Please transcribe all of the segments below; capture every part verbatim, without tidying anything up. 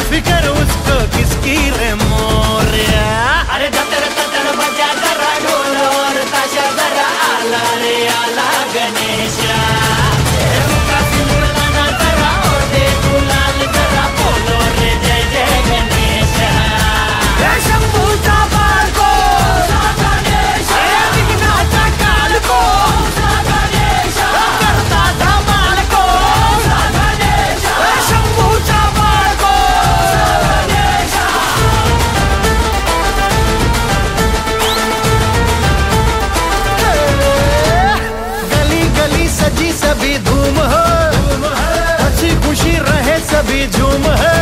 फिकर उसको किसकी रे मोरिया। अरे दतर दतर बजा जरा ढोल और ताशा जरा आला रे आला गणेशा। मुका सिंदूर लाना जरा और दे गुलाल जरा बोलो रे जय जय गणेशा। शंभूचा बाळको गणेशा, विघ्नाचा कालको गणेशा, करता धमालको गणेशा, शंभूचा बाळको गणेशा। गली गली सजी सभी धूम हो, हंसी खुशी रहे सभी झूम है।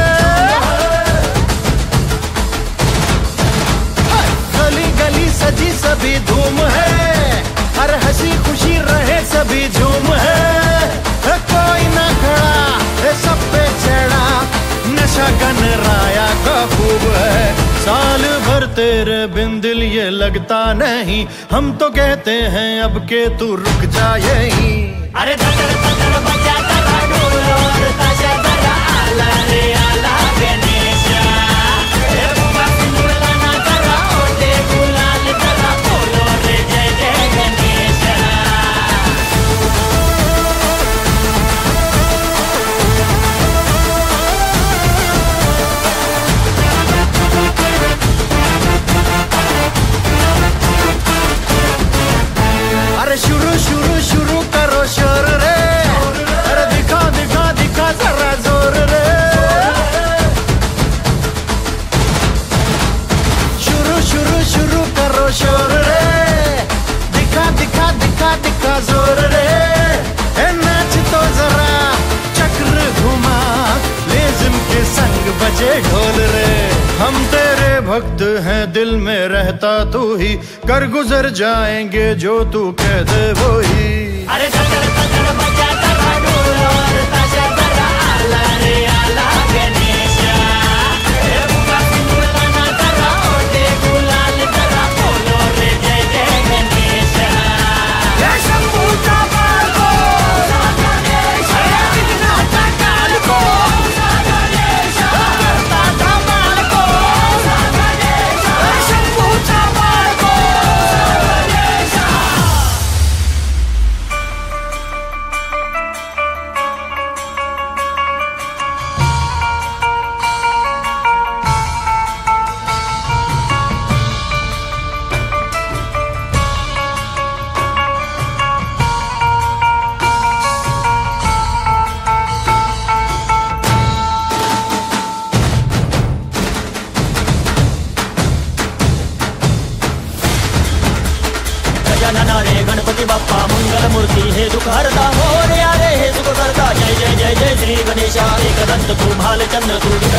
गली गली सजी सभी धूम है, हर हंसी खुशी रहे सभी झूम है। कोई ना खड़ा है सब पे चढ़ा, नशा गनराया का खूब है। साल भर तेरे बिन दिल ये लगता नहीं, हम तो कहते हैं अब के तू रुक जा यहीं। अरे दतर दतर बजा जरा ढोल और ताशा जरा आला रे आला गणेशा। मुका सिंदूर लाना जरा और दे गुलाल जरा बोलो रे जय जय गणेशा। अरे शुरू शुरू शुरू करो शोर रे, अरे दिखा दिखा दिखा जरा जोर रे। शुरू शुरू शुरू करो शोर रे, दिखा दिखा दिखा दिखा जोर रे। ए नाच तो जरा चक्र घुमा, लेज़िम के संग बजे ढोल रे। हम तेरे भक्त हैं दिल में रहता तू ही, कर गुजर जाएंगे जो तू कह दे वो ही। अरे दतर दतर बजा जरा ढोल और ताशा जरा आला रे आला गणेशा। मुका सिंदूर लाना जरा और दे गुलाल जरा बोलो रे जय जय गणेशा। शंभूचा बाळको गणेशा, विघ्नाचा कालको गणेशा, करता धमालको गणेशा, शंभूचा बाळको गणेशा। गजानना रे गणपती बाप्पा मंगल मूर्ती हे दुःख हरता मोरया रे हे सुख करता। जय जय जय जय श्री गणेशा। एकदंत तू भालचंद्र तू